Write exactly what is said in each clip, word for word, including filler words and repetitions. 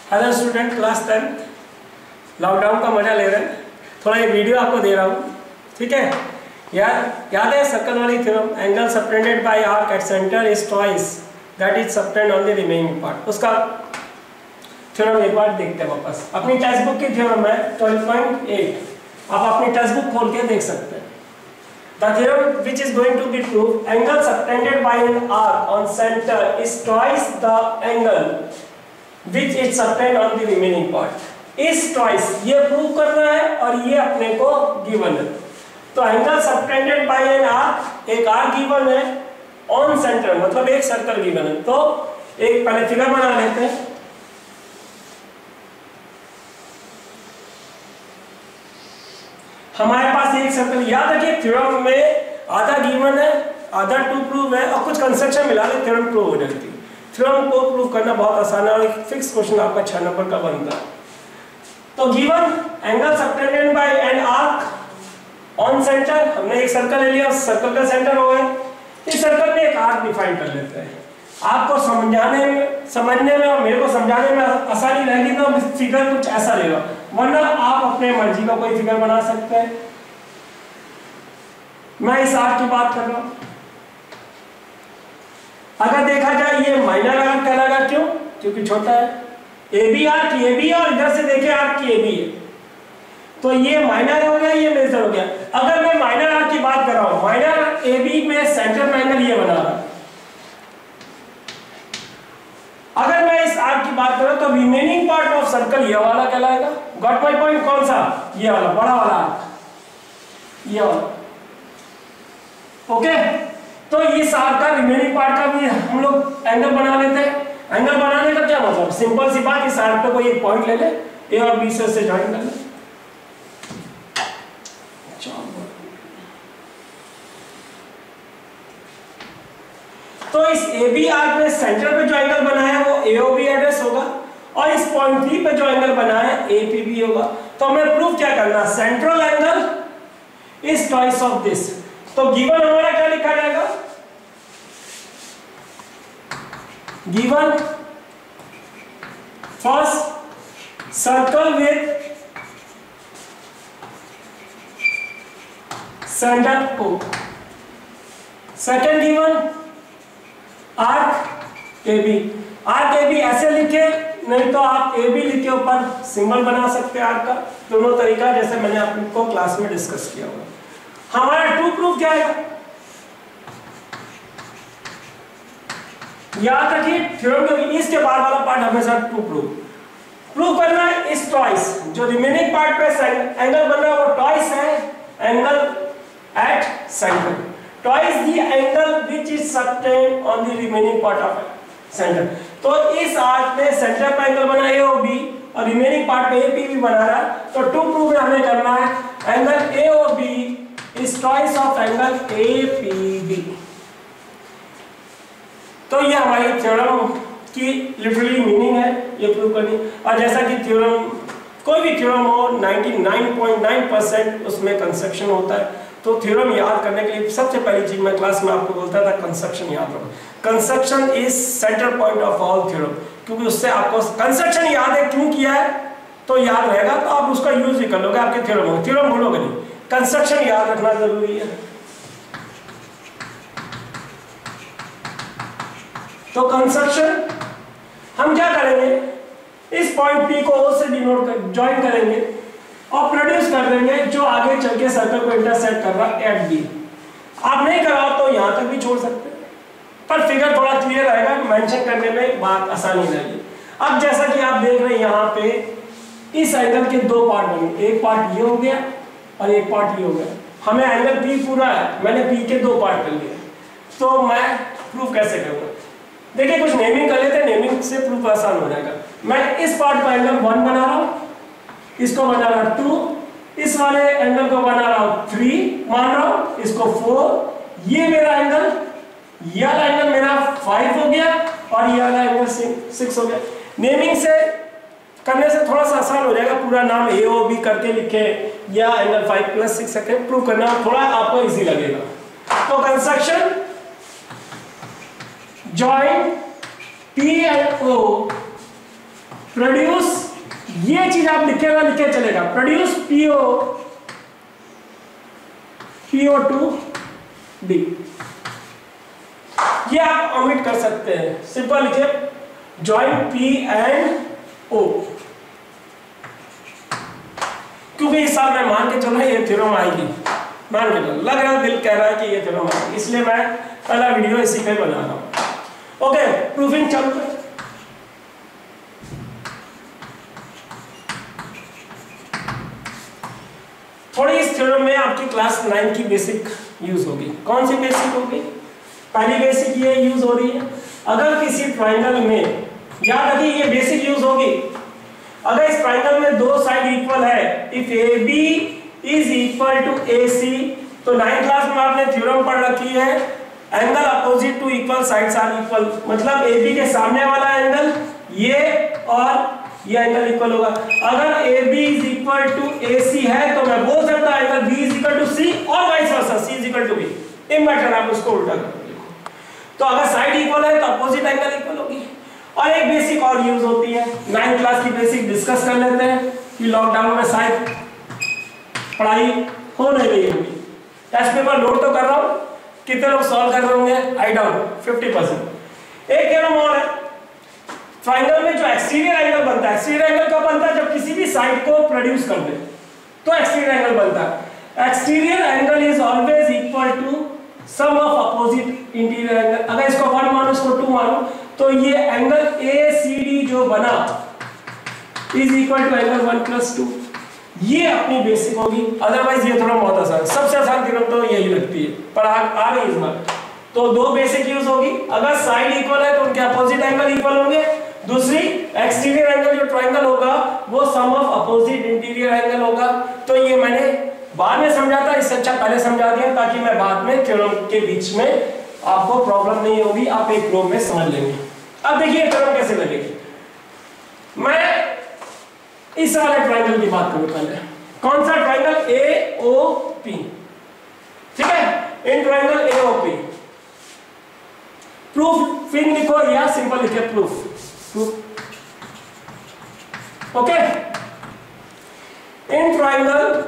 Hello student, class tenth. Lockdown का मजा ले रहे हैं, थोड़ा ये वीडियो आपको दे रहा हूँ, ठीक है। याद याद है सर्कल वाली theorem, angle subtended by arc at centre is twice that is subtend on the remaining part. उसका थ्योरम एक बार देखते हैं वापस। अपनी टेक्स्ट बुक की थ्योरम है ट्वेल्व पॉइंट एट, आप अपनी टेक्स्ट बुक खोल के देख सकते हैं। The theorem which is going to be proved, angle subtended by an arc on center is twice the angle which is subtend on the remaining part. is twice ये prove करना है और ये अपने को गिवन है। तो angle subtended by an arc, एक आर्क गिवन है, ऑन सेंटर मतलब एक सर्कल गिवन है। तो एक पहले फिगर बना लेते हैं। हमारे पास एक सर्कल, याद रखिए थ्योरम में आधा गिवन है, आधा टू प्रूव है और कुछ कंस्ट्रक्शन मिला के थ्योरम प्रूव हो जाती है। थ्योरम को प्रूव करना बहुत आसान है और एक फिक्स क्वेश्चन आपका छह नंबर का बनता है। तो given angle subtended by an arc on centre, हमने एक सर्कल ले लिया, सर्कल का सेंटर हो गया। इस सर्कल में एक आर्क डिफाइन कर लेते हैं। आपको समझाने में समझने में और मेरे को समझाने में आसानी रहेगी तो फिगर कुछ ऐसा लेगा, वरना आप अपने मर्जी का कोई फिगर बना सकते हैं। मैं इस आर्क की बात कर रहा हूं। अगर देखा जाए ये माइनर आर्क कहलाएगा, क्यों? क्योंकि छोटा है। A B arc A B और इधर से देखे आर्क ए बी है, तो ये माइनर हो गया, ये मेजर हो गया। अगर मैं माइनर आर्क की बात कर रहा हूं, माइनर ए बी में सेंटर एंगल ये बना रहा है। अगर मैं इस आर्क की बात करूं तो रिमेनिंग पार्ट ऑफ सर्कल ये वाला कहलाएगा। Got my point? कौन सा? ये वाला बड़ा वाला आर्क, ये वाला। ओके, तो इस आर्क का रिमेनिंग पार्ट का भी हम लोग एंगल बना लेते हैं। एंगल बनाने का क्या मतलब? सिंपल सी बात, इस आर्क पे कोई एक पॉइंट ले ले, ए और बी से ज्वाइन कर ले। तो इस ए बी आर्क में सेंटर पे जो एंगल बना है वो ए ओ बी एड्रेस होगा और इस पॉइंट पी पे जो एंगल बना है ए पी बी होगा। तो हमें प्रूफ क्या करना? Central angle is twice of this. तो गिवन हमारा क्या लिखा जाएगा? Given first circle with centre O, second given arc A B. Arc A B ऐसे लिखे, नहीं तो आप ए बी लिखे ऊपर सिंबल बना सकते हैं आर्क का। दोनों तरीका जैसे मैंने आपको क्लास में डिस्कस किया हुआ। हमारा टू प्रूफ क्या है? याद रखिए थ्योरम के इसके बाद वाला पार्ट हमेशा टू प्रूफ प्रूफ करना है। इस ट्वाइस जो रिमेनिंग पार्ट पे एंगल बन रहा है वो ट्वाइस है angle at centre, twice the angle which is subtend on the remaining part of center। तो इस आर्क में सेंटर पे एंगल बना ए ओ बी और रिमेनिंग पार्ट पे ए पी बी बना रहा है। तो टू प्रूफ में हमें करना है angle A O B is twice of angle A P B. तो ये हमारी थ्योरम की लिटरली मीनिंग है, ये प्रूव करनी। और जैसा कि थ्योरम कोई भी थ्योरम हो निन्यानवे पॉइंट नौ परसेंट उसमें कंस्ट्रक्शन होता है। तो थ्योरम याद करने के लिए सबसे पहली चीज मैं क्लास में आपको बोलता था, कंस्ट्रक्शन याद रखो। Construction is centre point of all theorem, क्योंकि उससे आपको कंस्ट्रक्शन याद है क्यों किया है तो याद रहेगा, तो आप उसका यूज भी कर लोगे आपके थ्योरम में। थ्योरम भूलोगे नहीं, कंस्ट्रक्शन याद रखना जरूरी है। तो कंस्ट्रक्शन हम क्या करेंगे? इस पॉइंट पी को ओ से डिनोट कर ज्वाइन करेंगे और प्रोड्यूस कर देंगे जो आगे चल के सर्कल को इंटरसेक्ट कर रहा है एट बी। आप नहीं कराओ तो यहां तक भी छोड़ सकते हैं, पर फिगर थोड़ा क्लियर आएगा, मेंशन करने में बात आसानी रहेगी। अब जैसा कि आप देख रहे हैं यहाँ पे इस एंगल के दो पार्ट बने, एक पार्ट ये हो गया और एक पार्ट ये हो गया। हमें एंगल पी पूरा है, मैंने पी के दो पार्ट कर लिए। तो मैं प्रूफ कैसे करूँगा? देखिए कुछ नेमिंग कर लेते हैं, नेमिंग से प्रूफ आसान हो जाएगा। मैं इस पार्ट को एंगल वन बना रहा हूँ, इसको बना रहा टू, इस वाले एंगल को बना रहा हूं थ्री मान रहा हूं, इसको फोर। ये मेरा एंगल, ये वाला एंगल मेरा फाइव हो गया और ये वाला एंगल सिक्स हो गया। नेमिंग से करने से थोड़ा सा आसान हो जाएगा, पूरा नाम ए ओ बी करके लिखे या एंगल फाइव प्लस सिक्स करके प्रूव करना थोड़ा आपको इजी लगेगा। तो construction join P and O produce, ये चीज आप लिखेगा लिखे चलेगा, produce P O P O to D, ये आप ओमिट कर सकते हैं, सिंपल लिखिए जॉइंट पी एंड ओ, क्योंकि इस साल मैं मान के चलो ये थ्योरम आएगी, मान के चलो लग रहा है, दिल कह रहा है कि ये थ्योरम आएगी, इसलिए मैं पहला वीडियो इसी पे बना रहा हूं। ओके, प्रूफिंग चालू करें। थोड़ी इस थ्योरम में आपकी क्लास नाइन की बेसिक यूज होगी। कौन सी बेसिक होगी? पहली बेसिक ये यूज हो रही है, अगर किसी ट्राइंगल में, याद रखिए ये बेसिक यूज होगी, अगर इस ट्राइंगल में दो साइड इक्वल है, if A B is equal to A C, तो नाइन क्लास में आपने थ्योरम पढ़ रखी है, angle opposite to equal sides are equal, मतलब ए बी के सामने वाला एंगल ये और ये एंगल इक्वल होगा। अगर A B is equal to A C है तो मैं बोल सकता हूं angle B is equal to C और vice versa, C is equal to B, इम्बैटर आप उसको उल्टा कर दो। तो अगर साइड इक्वल है तो अपोजिट एंगल इक्वल होगी। और एक बेसिक और यूज होती है, नाइन क्लास की बेसिक डिस्कस कर लेते हैं कि लॉकडाउन में शायद पढ़ाई हो नहीं रही होगी, टेस्ट पेपर लोड तो कर रहा हूं, कितने लोग सॉल्व कर रहे होंगे आई डाउट फिफ्टी परसेंट। एक थ्योरम और है, ट्राइंगल में जो एक्सटीरियर एंगल बनता है, एक्सटीरियर एंगल कब बनता है? जब किसी भी साइड को प्रोड्यूस कर दे तो एक्सटीरियर एंगल बनता है। Exterior angle is always equal to sum of opposite interior angle. अगर इसको वन मानो इसको टू मानो तो ये एंगल ए सी डी जो बना is equal to angle one plus two, ये अपनी बेसिक होगी। अदरवाइज ये थोड़ा बहुत आसान, सबसे आसान थ्योरम तो यही लगती है, पर आ, आ रही इस बार। तो दो बेसिक यूज होगी, अगर साइड इक्वल है तो उनके अपोजिट एंगल इक्वल होंगे, दूसरी एक्सटीरियर एंगल जो ट्राइंगल होगा वो sum of opposite interior angle होगा। तो ये मैंने बाद में समझा था, इससे अच्छा पहले समझा दिया ताकि मैं बाद में थ्योरम के बीच में आपको प्रॉब्लम नहीं होगी, आप एक फ्लो में समझ लेंगे। अब देखिए थ्योरम कैसे लगेगी। मैं इस वाले ट्राइंगल की बात करूं पहले, कौन सा ट्राइंगल? ए ओ पी, ठीक है, in triangle A O P. Proof फिर लिखो या सिंपल लिखे proof, okay. In triangle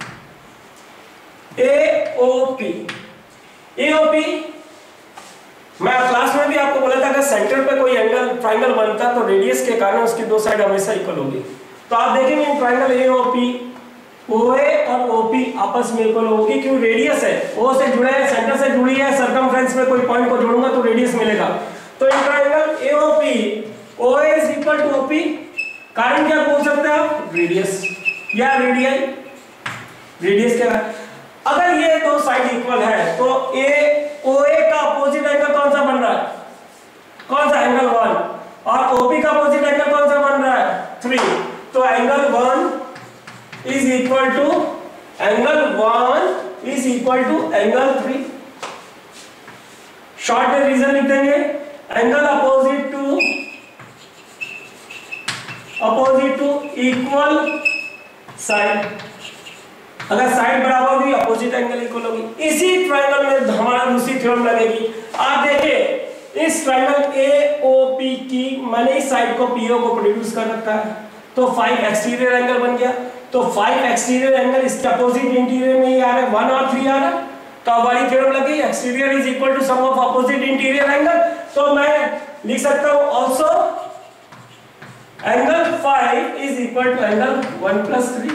A O P, A O P मैं क्लास में भी आपको बोला था कि सेंटर पे कोई एंगल ट्राइंगल बनता तो रेडियस के कारण उसकी दो साइड हमेशा इक्वल होगी। तो आप देखेंगे इन triangle A O P, O ए और ओ पी आपस में इक्वल होगी, क्यों? रेडियस है, ओ से जुड़े है, सेंटर से जुड़ी है, सर्कमफ्रेंस में कोई पॉइंट को जोड़ूंगा तो रेडियस मिलेगा। तो in triangle A O P O A is equal to O P, कारण क्या बोल सकते हैं आप? रेडियस या रेडियन, रेडियस क्या है? अगर ये दो साइड इक्वल है तो ए ओ ए का अपोजिट एंगल कौन सा बन रहा है? कौन सा? Angle one. और ओपी का अपोजिट एंगल कौन सा बन रहा है? थ्री। तो angle one is equal to angle one is equal to angle three. Short में रीजन लिख देंगे, angle opposite to opposite to equal side, अगर साइड बराबर होगी अपोजिट एंगल इक्वल होगी। इसी ट्रायंगल में हमारा दूसरी थ्योरम लगेगी। आप देखिए इस ट्रायंगल ए ओ पी की मैंने इस साइड को पीओ को प्रोड्यूस कर रखा है, तो फाइव एक्सटीरियर एंगल बन गया। तो फाइव एक्सटीरियर एंगल इसके अपोजिट इंटीरियर में ही आ रहा है, वन और थ्री आ रहा है। तो अब वाली थ्योरम लगी, exterior is equal to sum of opposite interior angle. तो मैं लिख सकता हूं also angle five is equal to angle one plus three.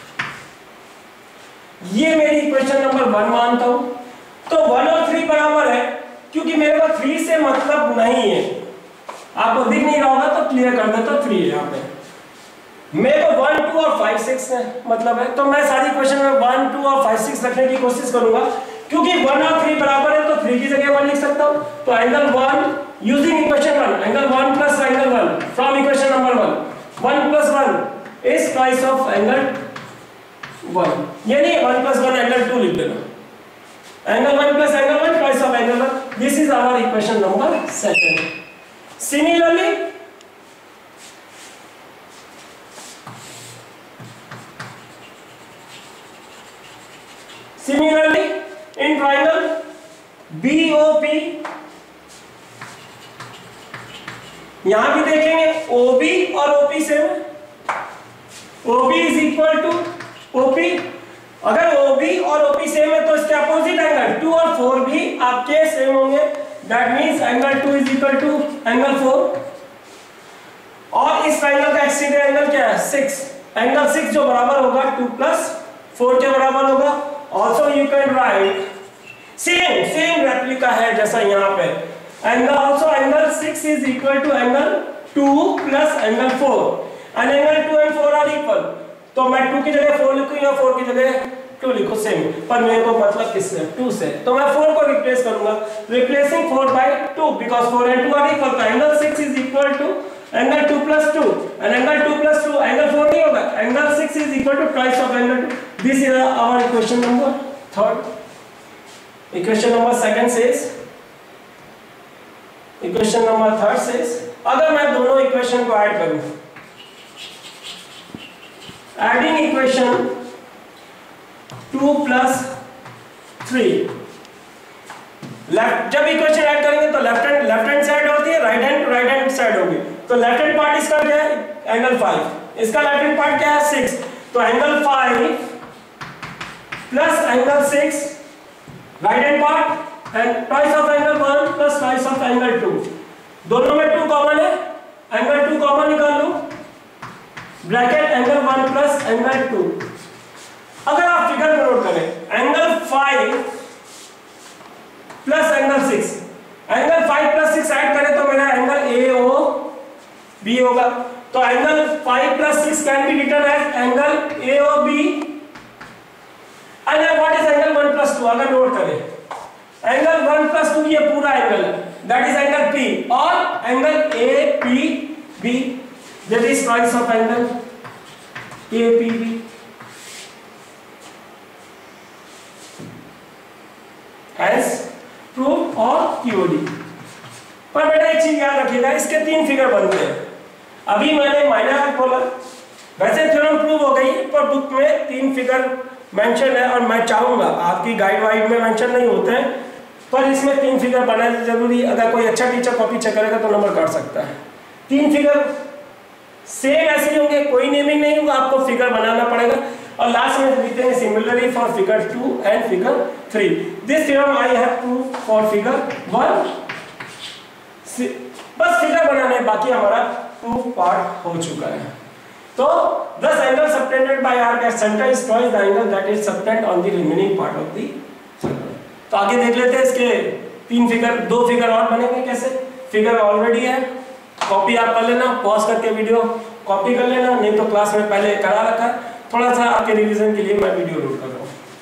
ये मेरी इक्वेशन नंबर वन मानता हूं। तो वन और थ्री बराबर है, क्योंकि मेरे को थ्री से मतलब नहीं है, आपको दिख नहीं रहा होगा तो क्लियर कर देता, थ्री है यहाँ पे। मेरे को वन टू और फाइव सिक्स है मतलब है, तो मैं सारी इक्वेशन में वन टू और फाइव सिक्स रखने की कोशिश करूंगा, क्योंकि वन और थ्री बराबर है तो थ्री की जगह वन लिख सकता हूं। तो angle one using equation one, angle one plus angle one from equation number one, one plus one is twice of angle one, यानी one plus one angle two लिख देना। Angle one plus angle one twice of angle one, this is our equation number second. Similarly Similarly, in triangle B O P, यहां भी देखेंगे O B और O P same है, O B is equal to O P. अगर O B और O P same है तो इसके अपोजिट एंगल टू और फोर भी आपके सेम होंगे, that means angle two is equal to angle four. और इस ट्रायंगल का एक्सटीरियर एंगल क्या है, सिक्स। एंगल सिक्स जो बराबर होगा टू प्लस फोर के बराबर होगा। Also you can write same same replica है जैसा यहाँ पे, angle also angle six is equal to angle two plus angle four, and angle two and four are equal. तो मैं टू की जगह फोर लिखूं या फोर की जगह टू लिखूं सेम, पर मेरे को मतलब किससे, टू से, तो मैं फोर को रिप्लेस करूंगा, replacing four by two because four and two are equal. तो angle six is equal to angle two plus two, and angle two plus two angle four नहीं होगा, angle six is equal to twice of angle two. This is our equation number third. Equation number second says, equation number third says, अगर मैं दोनों equation को add करूं, adding equation two plus three, left जब equation add करेंगे तो left hand left hand side होती है, right hand right hand side होगी। तो लेफ्ट हैंड पार्ट इसका क्या है, एंगल फाइव, इसका लेफ्ट हैंड पार्ट क्या है, सिक्स। तो angle five plus angle six right hand part and twice of angle one plus twice of angle two, दोनों में टू कॉमन है, एंगल टू कॉमन निकाल लो, bracket angle one plus angle two. अगर आप फिगर में note करें, angle five plus angle six, angle five plus six add करें तो मेरा एंगल ए ओ बी होगा। तो angle five plus six can be written as angle A O B. And what is angle one plus two, अगर note करें angle one plus two ये पूरा angle है, दैट इज एंगल पी, और angle A P B, that is twice of angle A P B। as proof और Q O D। पर बेटा एक चीज याद रखिएगा, इसके तीन फिगर बनते हैं। अभी मैंने माइनर बोला, वैसे थ्योरम प्रूव हो गई, पर बुक में तीन फिगर मेंशन है, और मैं चाहूंगा आपकी गाइड वाइड में मेंशन नहीं होते हैं, पर इसमें तीन फिगर बनाना जरूरी। अगर कोई अच्छा टीचर कॉपी चेक करेगा तो नंबर काट सकता है। तीन फिगर सेम ऐसे ही होंगे, कोई नेमिंग नहीं होगा, आपको फिगर बनाना पड़ेगा। और लास्ट में लिखते हैं similarly for figure two and figure three. This theorem I have prove for figure one. बस फिगर बनाने, बाकी हमारा प्रूफ पार्ट हो चुका है। तो thus angle subtended by arc at center is twice the angle that is subtend on the remaining part of the circle। तो आगे देख लेते हैं, इसके तीन फिगर, दो फिगर और बनेंगे कैसे। फिगर ऑलरेडी है, कॉपी आप कर लेना, पॉज करके वीडियो कॉपी कर लेना, नहीं तो क्लास में पहले करा रखा है, थोड़ा सा आपके रिवीजन के लिए मैं वीडियो लोड कर रहा हूँ।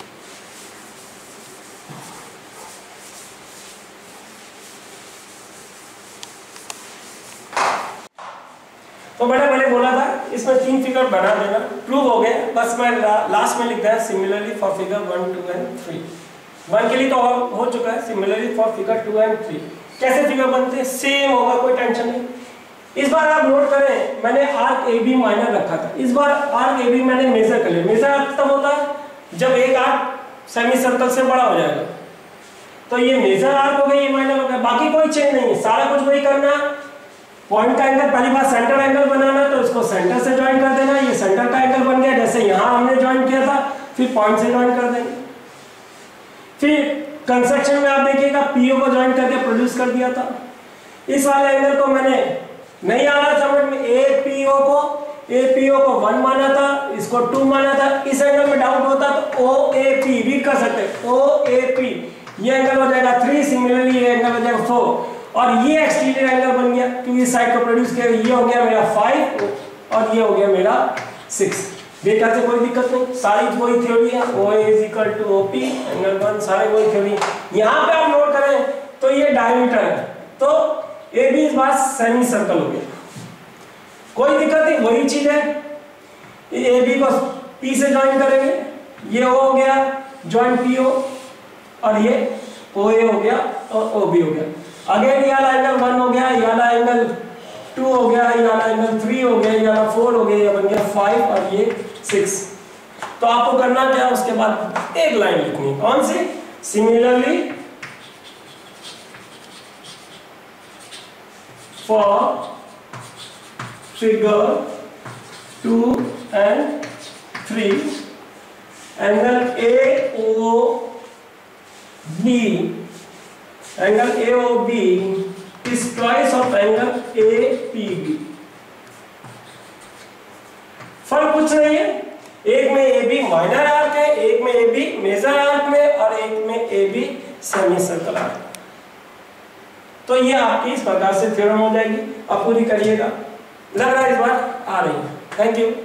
तो मैंने पहले बोला था इसमें तीन फिगर बना देना, प्रूव हो गया। बस मैं ला, लास्ट में लिख दिया similarly for figure one two and three. One के लिए तो हो चुका है, similarly for figure two and three. कैसे फिगर बनते हैं, सेम होगा, कोई टेंशन नहीं। इस बार आप नोट करें, मैंने आर्क ए बी माइनर रखा था, इस बार आर्क ए बी मैंने मेजर कर लिया। मेजर आर्क तब होता है जब एक आर्क सेमी सर्कल से बड़ा हो जाएगा। तो ये मेजर आर्क हो गया, ये माइनर हो गया, बाकी कोई चेंज नहीं है, सारा कुछ वही करना। पॉइंट का एंगल, पहली बात सेंटर एंगल बनाना, तो इसको सेंटर से ज्वाइन कर देना, ये सेंटर का एंगल बन गया, जैसे यहाँ हमने ज्वाइन किया था, फिर पॉइंट से ज्वाइन कर देंगे। फिर कंस्ट्रक्शन में आप देखिएगा पीओ को ज्वाइन करके प्रोड्यूस कर दिया था। इस वाले एंगल को मैंने नहीं आ रहा समझ में, ए पी ओ को ए पी ओ को वन माना था, इसको टू माना था। इस एंगल में डाउट होता तो ओ ए पी रीड कर सकते हैं, ओ ए पी, ये एंगल हो जाएगा थ्री, सिमिलरली ये एंगल हो जाएगा फोर, और ये एक्सटीरियर एंगल बन गया क्योंकि इस साइड को प्रोड्यूस किया। ये हो गया मेरा फाइव और ये हो गया मेरा सिक्स। देखा से कोई दिक्कत नहीं, सारी वही थ्योरी है, O A is equal to O P, angle one, सारे वही थ्योरी। यहाँ पे आप नोट करें तो ये डायमीटर है, तो ए बी इस बार सेमी सर्कल हो गया, कोई दिक्कत नहीं, वही चीज है। ए बी को पी से ज्वाइन करेंगे, ये ओ हो गया ज्वाइन पी ओ, और ये ओ ए हो गया और ओ बी हो गया। अगेन ये वाला एंगल वन हो गया, ये वाला एंगल टू हो गया, ये वाला एंगल थ्री हो गया, ये वाला फोर हो गया, ये बन गया फाइव और ये सिक्स। तो आपको करना क्या, उसके बाद एक लाइन लिखनी, कौन सी, similarly for figure two and three, angle A O B, angle A O B is twice of angle A P B. फर्क कुछ नहीं है, एक में ए बी माइनर आर्क है, एक में ए बी मेजर आर्क में, और एक में A B semi circle arc. तो ये आपकी इस प्रकार से थ्योरम हो जाएगी। अब पूरी करिएगा, लग रहा है इस बार आ रही है। Thank you.